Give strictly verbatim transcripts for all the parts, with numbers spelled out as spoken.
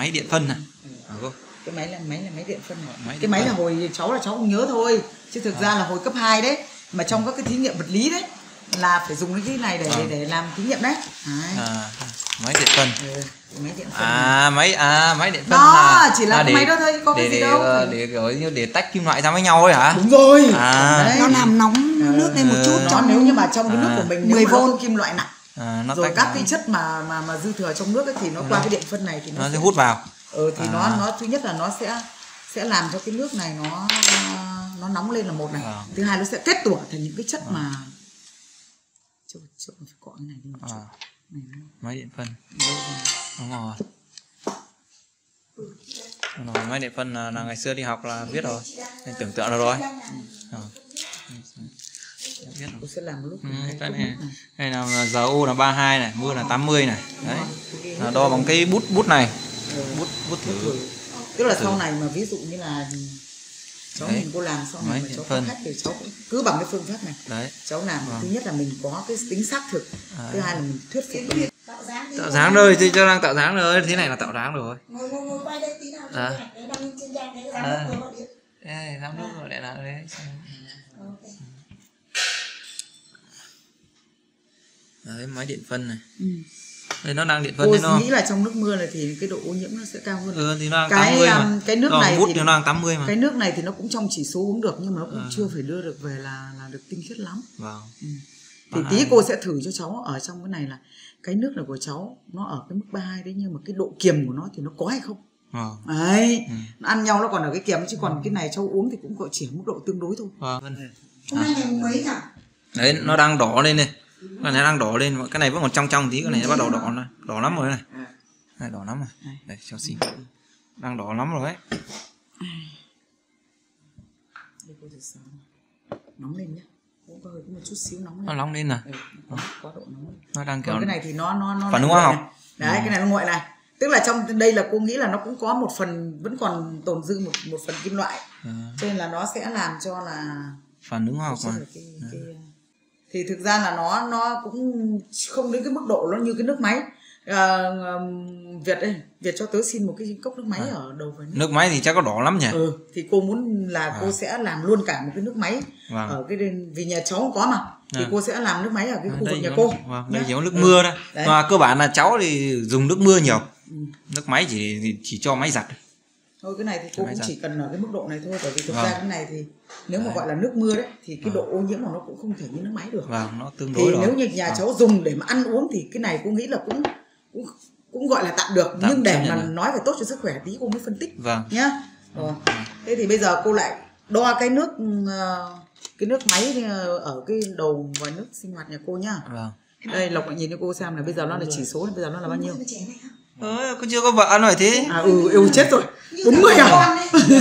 máy điện phân này. Ừ. Cái máy là máy là máy điện phân này. Máy cái điện máy phân. là hồi cháu là cháu không nhớ thôi, chứ thực à. ra là hồi cấp hai đấy, mà trong các cái thí nghiệm vật lý đấy là phải dùng cái này để à. để, để làm thí nghiệm đấy. À, máy điện phân. Ừ, máy điện phân. À này. máy à máy điện phân. Đó, à, chỉ là à, cái để, máy đó thôi, có để, cái gì để, đâu. Để, để kiểu như để tách kim loại ra với nhau ấy hả? Đúng rồi. À. Đấy. Nó làm nóng nước lên một chút Nó cho nếu như mà trong cái nước à. của mình mười vôn vôn kim loại nặng. À, nó rồi tách các ra. cái chất mà mà mà dư thừa trong nước ấy, thì nó, nó qua cái điện phân này thì nó, nó sẽ sẽ hút vào. Ừ, thì à. nó nó thứ nhất là nó sẽ sẽ làm cho cái nước này nó nó nóng lên là một này. À. Thứ hai nó sẽ kết tủa thành những cái chất à. mà chỗ chỗ phải cọ cái này đi một chút. À. Này, máy điện phân. Đúng rồi. Đúng rồi. Máy điện phân là, là ngày xưa đi học là biết rồi, nên tưởng tượng được rồi. Ừ. Biết tôi sẽ làm lúc ừ, cái này, này là giờ u là ba mươi hai này, mưa là tám mươi này. Đấy. Là đo bằng cái bút bút này. Ừ. Bút bút thử. Tức là thử. sau này mà ví dụ như là cháu Đấy. mình cô làm sau này Máy mà cháu phân. có khách thì cháu cũng cứ bằng cái phương pháp này. Đấy. Cháu làm à. thứ nhất là mình có cái tính xác thực, à. thứ hai là mình thuyết phục được. Tạo dáng rồi thì cho đang tạo dáng rồi, thế này là tạo dáng rồi. ngồi ngồi ngồi quay đây tí nào cho À. để đăng lên trên trang cái dáng À. của họ điện. Đây, dáng nước rồi lại là đấy. Đấy, máy điện phân này. Ừ. Đây nó đang điện phân cô đấy nó. nghĩ là trong nước mưa này thì cái độ ô nhiễm nó sẽ cao hơn. Ừ, thì nó đang cái tám mươi um, mà. cái nước Đó, này bút thì thì nó đang tám mươi mà. cái nước này thì nó cũng trong chỉ số uống được, nhưng mà nó cũng à. chưa phải đưa được về là là được tinh khiết lắm. Vâng. Ừ. Thì tí cô sẽ thử cho cháu ở trong cái này là cái nước này của cháu nó ở cái mức ba mươi hai đấy, nhưng mà cái độ kiềm của nó thì nó có hay không. Vâng. Đấy, ừ. nó ăn nhau nó còn ở cái kiềm, chứ còn cái này cháu uống thì cũng chỉ ở mức độ tương đối thôi. Vâng. Hôm nay ngày mấy nhỉ? Đấy, nó đang đỏ lên này. Cái này đang đỏ lên, cái này vẫn còn trong trong tí, cái này nó bắt đầu đỏ này, đỏ lắm rồi này. Này đỏ lắm rồi. Đây cho xin. Đang đỏ lắm rồi đấy. Đây cô thử xem. Nóng lên nhá. Cũng có hơi một chút xíu nóng lên. Nó nóng lên à? Ừ, có, có độ nóng lên. Nó đang kiểu còn cái này thì nó nó nó phản ứng hóa học. Đấy, ừ. cái này nó nguội này. Tức là trong đây là cô nghĩ là nó cũng có một phần vẫn còn tồn dư một một phần kim loại. À. Cho nên là nó sẽ làm cho là phản ứng hóa học mà. Cái, cái... Thì thực ra là nó nó cũng không đến cái mức độ nó như cái nước máy. À, Việt đây, Việt cho tớ xin một cái cốc nước máy à. ở đầu vào. Nước máy thì chắc có đỏ lắm nhỉ? Ừ, thì cô muốn là à. cô sẽ làm luôn cả một cái nước máy vâng. ở cái vì nhà cháu không có mà. Thì à. cô sẽ làm nước máy ở cái khu vực nhà có, cô. Vâng, đây chỉ có nước ừ. mưa thôi. Mà cơ bản là cháu thì dùng nước mưa nhiều. Ừ. Nước máy chỉ chỉ cho máy giặt. Thôi cái này thì cô cũng giặt. Chỉ cần ở cái mức độ này thôi, bởi vì thực vâng. ra cái này thì nếu mà đấy. gọi là nước mưa đấy thì cái độ ô nhiễm của nó cũng không thể như nước máy được. Vâng, nó tương đối thì rồi. Nếu như nhà vâng. cháu dùng để mà ăn uống thì cái này cô nghĩ là cũng cũng cũng gọi là tạm được, tạm nhưng để mà được. nói về tốt cho sức khỏe tí cô mới phân tích. Vâng. Nhá. Rồi. Vâng. Thế thì bây giờ cô lại đo cái nước cái nước máy ở cái đầu vòi nước sinh hoạt nhà cô nhá. Vâng. Đây Lộc lại nhìn cho cô xem là bây giờ nó là chỉ số này, bây giờ nó là bao nhiêu? Ờ, cô chưa có vợ nói thế. À ừ, yêu chết rồi. Đúng rồi à?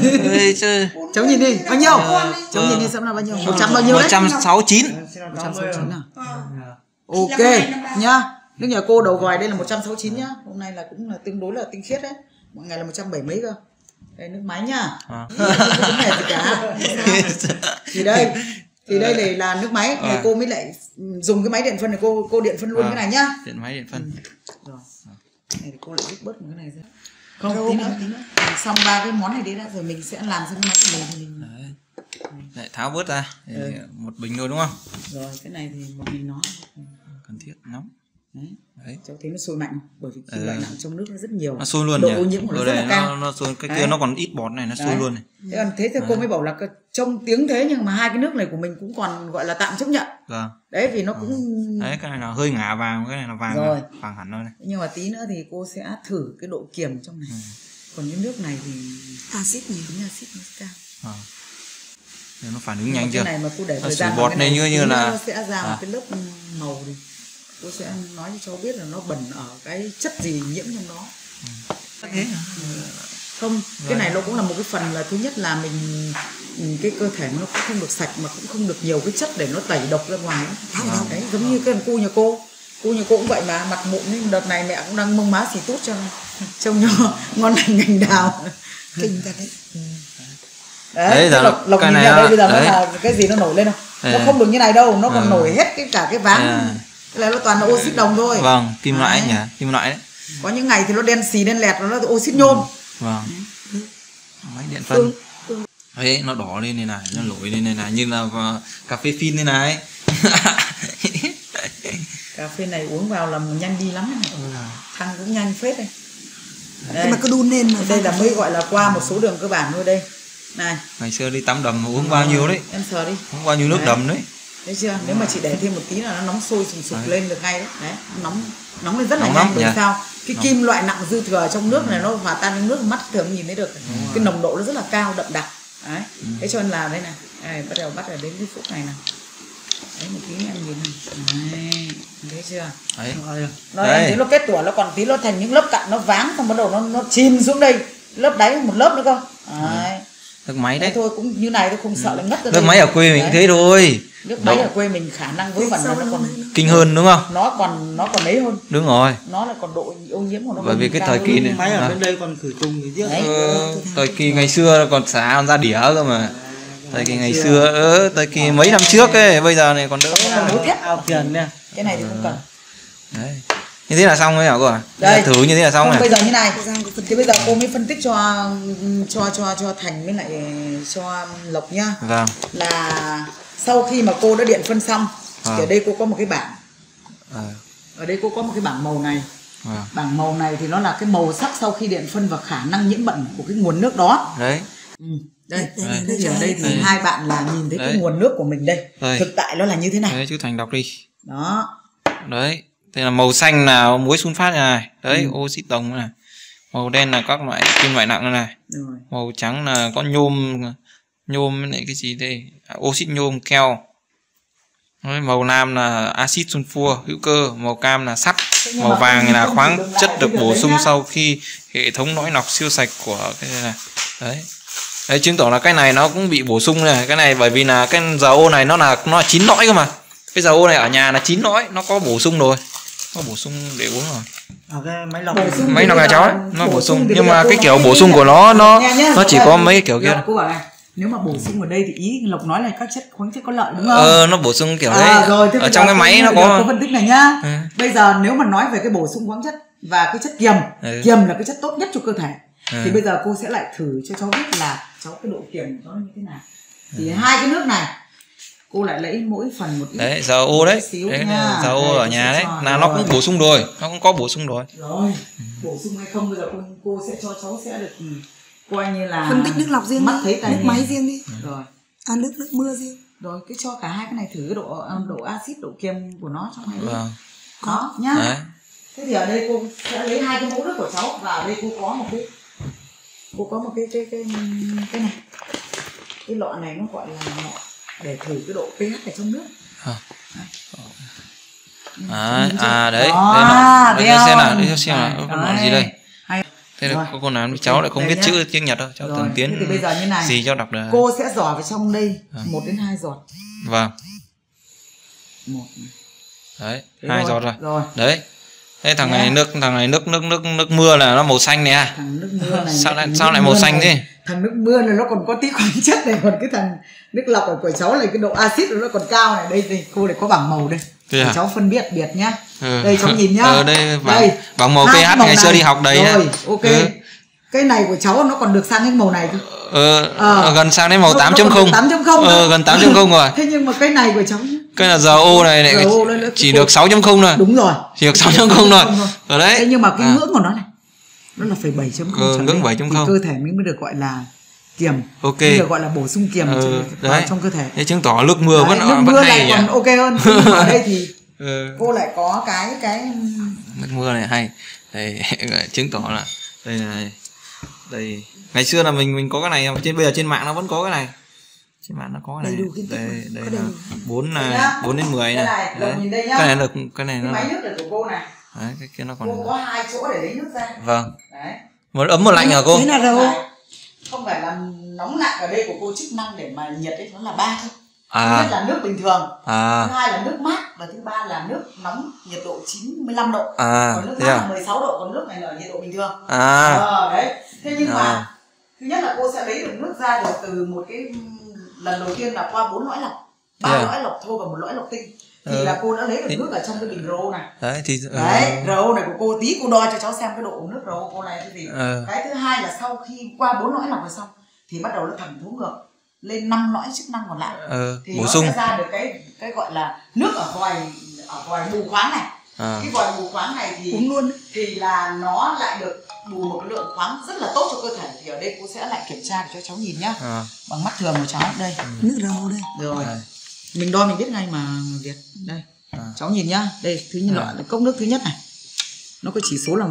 Cháu nhìn đi, bao nhiêu? Ờ, cháu nhìn đi xem là bao nhiêu? một trăm bao nhiêu đấy? một trăm sáu mươi chín. một trăm sáu mươi chín à? Ok nhá. Nước nhà cô đầu vòi đây là một trăm sáu mươi chín nhá. Hôm nay là cũng là tương đối là tinh khiết đấy. Mọi ngày là một trăm bảy mươi mấy cơ. Đây nước máy nhá. À. Không vấn đề gì cả. Thì đây thì đây để là nước máy, thì à. cô mới lại dùng cái máy điện phân này, cô cô điện phân luôn à. cái này nhá. Điện máy điện phân. Ừ. Rồi. Này thì cô lại rút bớt một cái này ra. Không, không tí nữa, tí nữa. Xong ba cái món này đấy đã rồi mình sẽ làm sang cái máy của mình thì mình đấy. Lại tháo bớt ra. Ừ. Một bình thôi đúng không? Rồi, cái này thì một bình nó cần thiết nóng. Đấy. Đấy. Cháu thấy nó sôi mạnh, bởi vì kim loại ừ. nặng trong nước nó rất nhiều. Nó sôi luôn độ nhỉ? ô nhiễm của nó ở rất đây là cao. Nó, nó sôi, cái kia nó còn ít bọt này, nó sôi luôn này. Thế còn thế thì cô mới bảo là trong tiếng thế nhưng mà hai cái nước này của mình cũng còn gọi là tạm chấp nhận. Vâng. Đấy vì nó cũng ừ. Đấy, cái này là hơi ngả vàng, cái này là vàng rồi. Vàng hẳn thôi này. Nhưng mà tí nữa thì cô sẽ thử cái độ kiềm trong này. Ừ. Còn cái nước này thì axit nhiều, tính axit nó cao. À. Nó phản ứng nhanh chưa? Cái này mà cô để thời gian bọt này như như là nó sẽ ra à. một cái lớp màu thì cô sẽ nói cho cháu biết là nó bẩn ở cái chất gì nhiễm trong đó. Ừ. Thế hả? Không, rồi. Cái này nó cũng là một cái phần là thứ nhất là mình cái cơ thể nó cũng không được sạch mà cũng không được nhiều cái chất để nó tẩy độc ra ngoài. À. Đấy, giống như cái cu nhà cô, cu nhà cô cũng vậy mà, mặt mụn nên đợt này mẹ cũng đang mông má xì tút cho trông nho ngon lành ngành đào. Kinh thật đấy. Ừ. Đấy, đấy lộc, lộc cái nhìn này đây bây giờ đấy. Nó là cái gì nó nổi lên không? Đấy. Nó không được như này đâu, nó còn ừ. nổi hết cái cả cái váng. À. Cái này nó toàn là oxit đồng thôi. Vâng, kim loại nhỉ, kim loại đấy. Có những ngày thì nó đen xì đen lẹt, nó là oxit nhôm. Vâng. Máy điện phân. Đấy, nó đỏ lên này này, nó nổi lên này này, như là cà phê phin này này. Cà phê này uống vào là nhanh đi lắm này. Ừ. Thăng cũng nhanh phết đây. Nhưng mà cứ đun lên mà. Đây là mới gọi là qua một số đường cơ bản thôi đây. Này. Ngày xưa đi tắm đầm uống bao nhiêu đấy? Em sờ đi. Uống bao nhiêu nước đấy. Đầm đấy. Thấy chưa? Nếu mà chị để thêm một tí là nó nóng sôi sùng sục lên được ngay đấy. Đấy, nóng nóng lên rất là nóng nhanh. Bởi yeah. sao? Cái nóng. Kim loại nặng dư thừa ở trong nước này nó hòa tan trong nước, mắt thường nhìn thấy được. Ừ. Cái nồng độ nó rất là cao, đậm đặc. Đấy. Ừ. Thế cho nên là đây này. Đây, bắt đầu bắt đầu đến cái phút này này. Đấy, một tí em nhìn này. Đấy, thấy chưa? Đấy. Nó em thấy nó kết tủa, nó còn tí nó thành những lớp cặn, nó váng, xong bắt đầu nó nó chìm xuống đây. Lớp đáy một lớp nữa cơ. Đấy. Nước máy đấy. Đấy thôi cũng như này tôi không sợ là ngất ra. Nước máy ở quê mình cũng thế thôi. Nước máy ở quê mình khả năng với phần nó còn kinh hơn đúng không? Nó còn nó còn ấy hơn. Đúng rồi. Nó là còn độ ô nhiễm của nó. Bởi vì cái thời kỳ này máy ở bên đây còn khử trùng gì chứ. Ờ, thời kỳ ngày xưa còn xả còn ra đĩa cơ mà. Thời kỳ ngày xưa ớ, thời kỳ mấy năm trước ấy, bây giờ này còn đỡ. Ao tiền nè. Cái này thì không cần. Đấy. Như thế là xong rồi hả cô à? Đây. Thử như thế là xong không, này. Bây giờ như này. Thì bây giờ cô mới phân tích cho cho cho cho Thành với lại cho Lộc nhá. Vâng. Là sau khi mà cô đã điện phân xong, à. Thì ở đây cô có một cái bảng. À. Ở đây cô có một cái bảng màu này. À. Bảng màu này thì nó là cái màu sắc sau khi điện phân và khả năng nhiễm bẩn của cái nguồn nước đó. Đấy. Ừ. Đây, đây, đây, đây, ở đây thì đây. Hai bạn là nhìn thấy đấy. Cái nguồn nước của mình đây. Đây. Thực tại nó là như thế này. Đấy, chú Thành đọc đi. Đó. Đấy. Đây là màu xanh là muối sunfat này. Đấy, ừ. oxit đồng này. Màu đen là các loại kim loại nặng này. Rồi. Màu trắng là có nhôm, nhôm với lại cái gì đây? À, oxit nhôm, keo. Đấy, màu lam là axit sulfur hữu cơ, màu cam là sắt, màu vàng là khoáng chất được bổ sung sau khi hệ thống lõi lọc siêu sạch của cái này. Đấy. Đấy, chứng tỏ là cái này nó cũng bị bổ sung này, cái này bởi vì là cái dầu ô này nó là nó là chín lõi cơ mà. Cái dầu ô này ở nhà là chín lõi, nó có bổ sung rồi. Có bổ sung để uống rồi. À, cái máy lọc máy lọc nhà cháu ấy, nó bổ, bổ sung nhưng mà cái kiểu bổ sung của nó nó nó chỉ có mấy cái kiểu kia. Cô bảo này, nếu mà bổ sung ở đây thì ý Lộc nói là các chất khoáng chất có lợi đúng không? Ờ, nó bổ sung kiểu à, đấy. Rồi, ở trong cái máy nó có. Có phân tích này nhá. Ừ. Bây giờ nếu mà nói về cái bổ sung khoáng chất và cái chất kiềm, ừ. kiềm là cái chất tốt nhất cho cơ thể. Ừ. Thì bây giờ cô sẽ lại thử cho cháu biết là cháu cái độ kiềm của nó như thế nào. Thì ừ. hai cái nước này cô lại lấy mỗi phần một ít. Đấy, dầu ô đấy. Đấy dầu ô ở nhà đấy là nó cũng bổ sung rồi, nó cũng có bổ sung rồi. Rồi, bổ sung hay không bây giờ cô, cô sẽ cho cháu sẽ được coi như là phân tích nước lọc riêng, mắt thấy nước máy riêng đi. Rồi. À, nước nước mưa riêng. Rồi cứ cho cả hai cái này thử cái độ độ axit, độ kiềm của nó trong này đi. Vâng. Đó nhá. Đấy. Thế thì ở đây cô sẽ lấy hai cái mẫu nước của cháu và ở đây cô có một cái cô có một cái cái cái cái này. Cái lọ này nó gọi là lọ để thử cái độ pH ở trong nước. À, à, à đấy, đó, đây nó, đây nó xem nào, đây xem nào, có lọ gì đây? Hay. Thế là cô nào cháu lại không biết nhá. Chữ tiếng Nhật đâu, cháu tưởng tiếng. Thì bây giờ như này, gì cho đọc được. Cô sẽ giỏ vào trong đây một đến hai giọt. Vâng. Một. Đấy, hai giọt rồi. Rồi. Đấy. Thế thằng này nước thằng này nước nước nước nước mưa là nó màu xanh này à? Thằng nước mưa này. Sao lại sao lại màu xanh thế? Thằng nước mưa này nó còn có tí khoáng chất này, còn cái thằng nước lọc ở của cháu này cái độ axit nó còn cao này. Đây đây cô lại có bảng màu đây. Để à? Cháu phân biệt biệt nhá. Ừ. Đây cháu nhìn nhá. Ờ đây bảng, đây. Bảng màu pH ngày xưa đi học đầy á. Rồi, ok. Ừ. Cái này của cháu nó còn được sang cái màu này cơ. Ờ, ờ gần sang đến màu tám chấm không. tám chấm không. Ờ gần tám chấm không rồi. Thế nhưng mà cái này của cháu nhá. Cái là dầu ô này lại chỉ được sáu chấm không thôi. Đúng rồi. Chỉ được sáu chấm không thôi. Ở đấy. Thế nhưng mà cái à. ngưỡng của nó này nó là phải bảy chấm không. Ừ, ngưỡng bảy chấm không. Cơ thể mình mới được gọi là kiềm. Ok. Bây giờ gọi là bổ sung kiềm ừ, vào trong cơ thể. Thế chứng tỏ nước mưa đấy, vẫn nước vẫn mưa hay lại nhỉ. Còn ok hơn. Nhưng ở đây thì ừ. cô lại có cái cái nước mưa này hay. Đây chứng tỏ là đây này. Đây ngày xưa là mình mình có cái này, trên bây giờ trên mạng nó vẫn có cái này. Trên mạng nó có cái này. Đây đây là bốn là bốn đến mười này. Đấy. Cái này được cái này nó. Cái máy nước là của cô này. Đấy, cái kia nó còn. Cô có hai chỗ để lấy nước ra. Vâng. Đấy. Một ấm một lạnh hả cô? Thế là đâu? Không phải là nóng lạnh, ở đây của cô chức năng để mà nhiệt ấy nó là ba thôi. À. Thứ nhất là nước bình thường. À. Thứ hai là nước mát và thứ ba là nước nóng nhiệt độ chín mươi lăm độ. À. Còn nước mát à? là mười sáu độ, còn nước này là nhiệt độ bình thường. À. Ờ, đấy. Thế nhưng à. mà thứ nhất là cô sẽ lấy được nước ra được từ một cái lần đầu tiên là qua bốn lõi lọc, ba yeah. lõi lọc thô và một lõi lọc tinh. thì ừ. là cô đã lấy được thì... nước ở trong cái bình rô này. Đấy thì đấy, uh... rô này của cô, tí cô đo cho cháu xem cái độ nước rô của cô này cái gì. Uh... Cái thứ hai là sau khi qua bốn lõi lọc rồi xong thì bắt đầu nó thẩm thấu ngược lên năm lõi chức năng còn lại. Uh, thì bổ nó sung. sẽ ra được cái cái gọi là nước ở vòi ở vòi bù khoáng này. À. Cái vòi bù khoáng này thì uống luôn thì là nó lại được bù một cái lượng khoáng rất là tốt cho cơ thể. Thì ở đây cô sẽ lại kiểm tra cho cháu nhìn nhá. À. Bằng mắt thường của cháu đây. Ừ. Nước rau đây. Rồi. À. Mình đo mình biết ngay mà Việt. Đây. À. Cháu nhìn nhá. Đây thứ nhất à. là cốc nước thứ nhất này. Nó có chỉ số là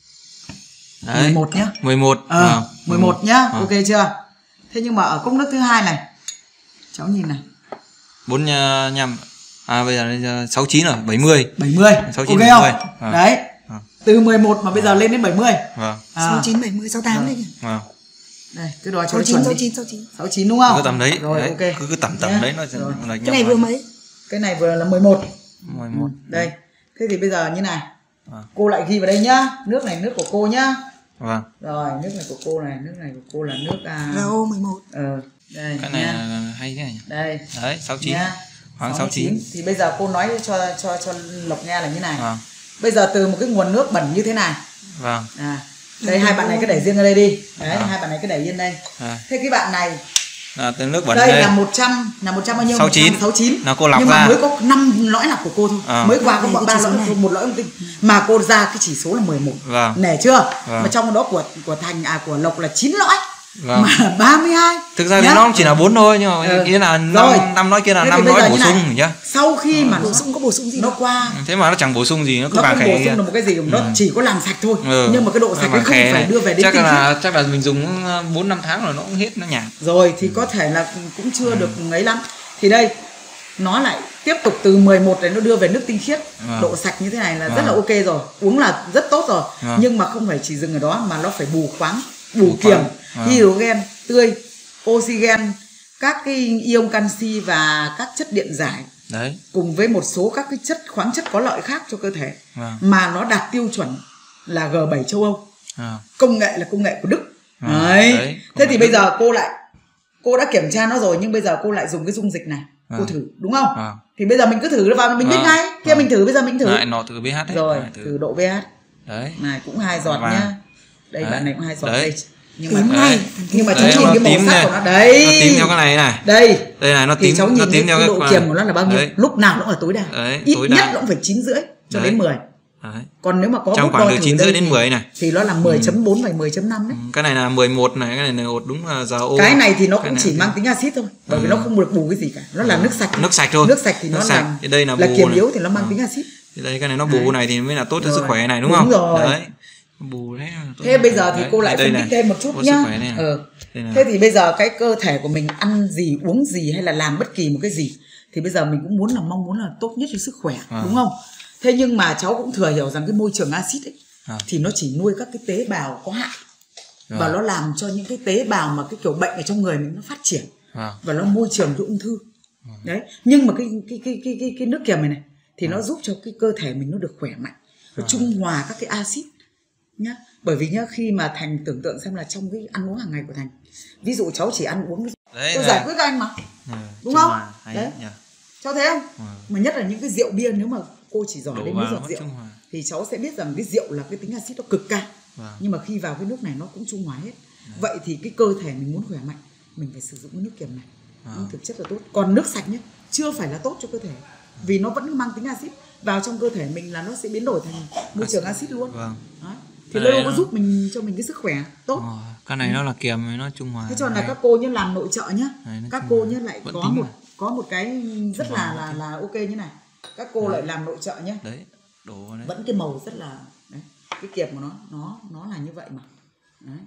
đấy. mười một nhá. mười một. Ờ, à. mười một nhá. À. Ok chưa? Thế nhưng mà ở cốc nước thứ hai này. Cháu nhìn này. bốn mươi lăm. À bây giờ sáu mươi chín rồi, bảy mươi. bảy mươi. sáu mươi chín, ok bảy mươi. Không? À. Đấy. À. Từ mười một mà bây giờ lên đến bảy mươi. Vâng. À. sáu mươi chín, bảy mươi, sáu mươi tám đây kìa. Vâng. Đây, cứ đo cho sáu mươi chín, sáu mươi chín, sáu mươi chín. sáu mươi chín đúng không? Cứ tầm đấy. Rồi đấy. ok. Cứ cứ tầm tầm yeah. đấy nó là cái này vừa mấy? Cái này vừa là mười một. mười một. Đây. Thế thì bây giờ như này. À. Cô lại ghi vào đây nhá. Nước này nước của cô nhá. Vâng. Rồi, nước này của cô này, nước này của cô là nước à rau mười một. Ờ, đây. Cái này nha. là hay thế này. Đây. Đấy, sáu mươi chín. Nha. Khoảng sáu mươi chín. Thì bây giờ cô nói cho cho cho Lộc nghe là như này. Vâng. Bây giờ từ một cái nguồn nước bẩn như thế này. Vâng. À, đây hai bạn này cứ để riêng ở đây đi. Đấy, à. hai bạn này cứ để yên đây. À. Thế cái bạn này là từ nước bẩn đây, đây là một trăm là một trăm bao nhiêu? sáu mươi chín. sáu mươi chín. Là cô lọc nhưng ra. mà mới có năm lõi lọc của cô thôi. À. Mới qua có ba lõi thôi, một lõi tinh. Mà cô ra cái chỉ số là mười một. Vâng. Nể chưa? Vâng. Mà trong đó của của Thành à của Lộc là chín lõi. Vâng. Mà ba mươi hai. Thực ra thì nó chỉ là bốn thôi nhưng mà ừ. nghĩa là năm lõi kia là năm lõi bổ sung nhá. Sau khi mà bổ sung có bổ sung gì nó qua. Thế mà nó chẳng bổ sung gì, nó cứ nó vàng khè. Nó không bổ sung được một cái gì, nó ừ. chỉ có làm sạch thôi. Ừ. Nhưng mà cái độ sạch ấy không phải này. Đưa về đến chắc là chắc là mình dùng bốn năm tháng rồi nó cũng hết, nó nhạt. Rồi thì có thể là cũng chưa được ấy lắm. Thì đây nó lại tiếp tục từ mười một này nó đưa về nước tinh khiết. Vâng. Độ sạch như thế này là vâng. rất là ok rồi. Uống là rất tốt rồi. Vâng. Nhưng mà không phải chỉ dừng ở đó mà nó phải bù khoáng, bù, bù kiềm, vâng. hydrogen tươi, oxygen, các cái ion canxi và các chất điện giải. Đấy. Cùng với một số các cái chất khoáng chất có lợi khác cho cơ thể. Vâng. Mà nó đạt tiêu chuẩn là G bảy châu Âu. À. Công nghệ là công nghệ của Đức. À. Đấy. Đấy. Thế thì bây giờ cô lại cô đã kiểm tra nó rồi nhưng bây giờ cô lại dùng cái dung dịch này. À. Cô thử đúng không? À. Thì bây giờ mình cứ thử vào mình biết à. ngay. Kia à. mình thử bây giờ mình thử. Lại nó thử pH đấy. Rồi, Lại thử. thử độ pH. Đấy. Này cũng hai giọt à. nhá. Đây đấy. Bạn này cũng hai giọt đây. Nhưng mà này, nhưng mà cháu nhìn cái màu sắc của nó đấy. Nó tím theo cái này này. Đây. Đây này nó tím, cháu nhìn nó tím theo cái cái độ kiềm của nó là bao nhiêu? Đấy. Lúc nào nó ở tối đa. Đấy, ít tối nhất đa. nó cũng phải chín rưỡi cho đấy. Đến mười. Đấy. Còn nếu mà có trong khoảng từ chín rưỡi đến mười này thì nó là mười chấm bốn và mười chấm năm đấy. Cái này là mười một này, cái này là một đúng là giờ ô. Cái này thì nó cũng chỉ mang tính axit thôi, bởi vì nó không được bù cái gì cả. Nó là nước sạch. Nước sạch thôi. Nước sạch thì nó là đây là là kiềm yếu thì nó mang tính axit. Thì đây cái này nó bù này thì mới là tốt cho sức khỏe này đúng không? Đúng rồi. Đấy. Bù đấy. Thế bây giờ thì cô lại phân tích thêm một chút nhá. Ờ. Thế thì bây giờ cái cơ thể của mình ăn gì, uống gì hay là làm bất kỳ một cái gì thì bây giờ mình cũng muốn là mong muốn là tốt nhất cho sức khỏe, à. đúng không? Thế nhưng mà cháu cũng thừa hiểu rằng cái môi trường axit ấy à. thì nó chỉ nuôi các cái tế bào có hại à. và nó làm cho những cái tế bào mà cái kiểu bệnh ở trong người mình nó phát triển à. và nó môi trường cho ung thư. À. Đấy. Nhưng mà cái cái cái cái cái, cái nước kiềm này này thì à. nó giúp cho cái cơ thể mình nó được khỏe mạnh, nó à. trung hòa các cái axit nhá. Bởi vì nhá khi mà Thành tưởng tượng xem là trong cái ăn uống hàng ngày của Thành, ví dụ cháu chỉ ăn uống đấy, tôi giải quyết các anh mà à, đúng không? Đấy. Yeah. Cháu thấy không? À. Mà nhất là những cái rượu bia, nếu mà cô chỉ giỏi đến mấy giọt rượu thì cháu sẽ biết rằng cái rượu là cái tính axit nó cực cao. Wow. Nhưng mà khi vào cái nước này nó cũng trung hòa hết. Yeah. Vậy thì cái cơ thể mình muốn khỏe mạnh, mình phải sử dụng cái nước kiềm này. Wow. Nhưng thực chất là tốt. Còn nước sạch nhé, chưa phải là tốt cho cơ thể. Vì nó vẫn mang tính axit vào trong cơ thể mình là nó sẽ biến đổi thành môi trường axit luôn. Wow. Đấy. Thì đâu có giúp mình cho mình cái sức khỏe tốt. Ồ, cái này ừ. nó là kiềm, nó trung hòa. Thế cho là các cô nhé làm nội trợ nhá. Các cô nhé lại có một mà. có một cái rất là là là ok như này. Các cô đấy. lại làm nội trợ nhé. Đấy. Đổ đấy. Vẫn cái màu rất là đấy. Cái kiềm của nó nó nó là như vậy mà. Đấy.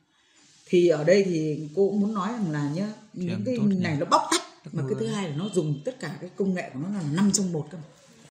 Thì ở đây thì cô cũng muốn nói rằng là nhá, những cái này nhỉ? Nó bóc tách, mà cái thứ hai là nó dùng tất cả cái công nghệ của nó là năm trong một cơ mà.